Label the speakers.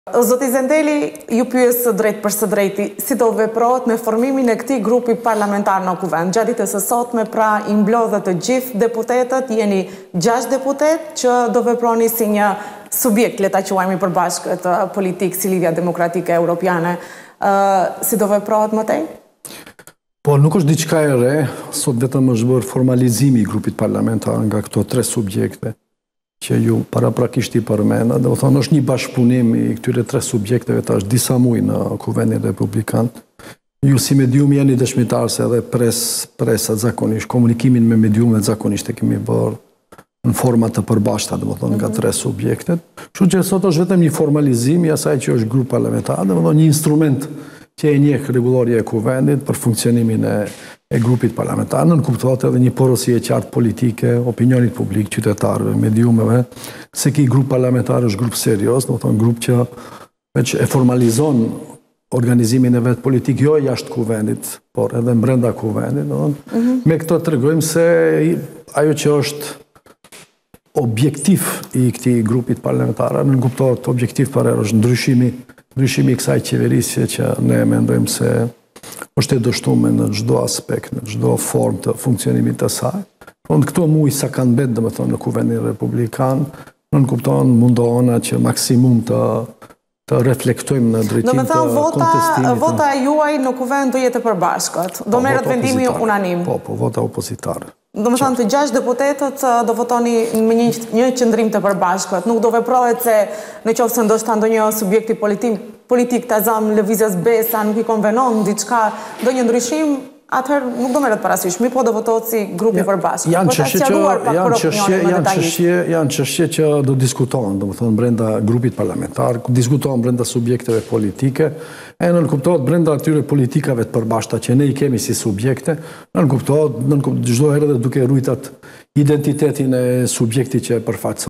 Speaker 1: Zoti Zendeli, ju pyes së drejt për së drejti, si do veprohet me formimin e këtij grupi parlamentar në kuvend? Gjatë ditës së sotme, pra, i mblodhet të gjithë deputetët, jeni 6 deputet që do veproni si një subjekt, le ta quajmë përbashkët politik si Lidhja Demokratike Europiane. Si do veprohet më tej?
Speaker 2: Po, nuk është diçka e re, sot vetëm është bërë formalizimi i grupit parlamentar nga këto 3 subjekte që ju paraprakisht i përmenda, dhe thonë është një bashkëpunim i këtyre 3 subjekteve tash disa muaj në Kuvendin Republikan. Ju si medium jeni dëshmitar se edhe presat zakonisht, komunikimin me mediumet zakonisht e kemi bërë në forma të përbashkëta, dhe thonë nga 3 subjektet. Kështu që sot është vetëm një formalizim i asaj që është grup parlamentar, dhe thonë një instrument që e njeh rregulloria e Kuvendit për funksionimin e grupit parlamentar, nën kuptohet edhe një porosie e qartë politike, opinionit publik, qytetarëve, mediumeve, se ky grup parlamentar është grup serioz, do të thonë grup që veç e formalizon organizimin e vet politik jo jashtë Kuvendit, por edhe brenda Kuvendit, do të thonë. Me këto tregojmë se ajo që është objektiv i këtij grupit parlamentar, nën kuptohet objektiv për është ndryshimi i kësaj qeverisje që ne mendojmë se është e dështuar në çdo aspekt, në çdo formë të funksionimit të saj. Në këto muaj sa kanë mbet, domethënë në Kuvendin Republikan, nën kupton mundohona që maksimum të reflektojmë në drejtim të kontestimit.
Speaker 1: Vota juaj në Kuvend do jetë e përbashkët. Do merret vendimi unanim.
Speaker 2: Po, vota opozitare.
Speaker 1: Do të thonë të 6 deputetët do votoni me një qëndrim të përbashkët. Nuk do veprohet se në qoftë se ndoshta ndonjë subjekti politik ta zam lëvizjes besa, nuk i konvenon diçka, ndonjë ndryshim, atëherë nuk do merret parasysh, po do votohet si grup i përbashkët.
Speaker 2: Janë çështje që do diskutohen, domethënë brenda grupit parlamentar, diskutohen brenda subjekteve politike, e nën kuptohet brenda atyre politikave të përbashkëta që ne i kemi si subjekte, nën kuptohet çdo herë duke ruajtur identitetin e subjektit që e përfaqëson.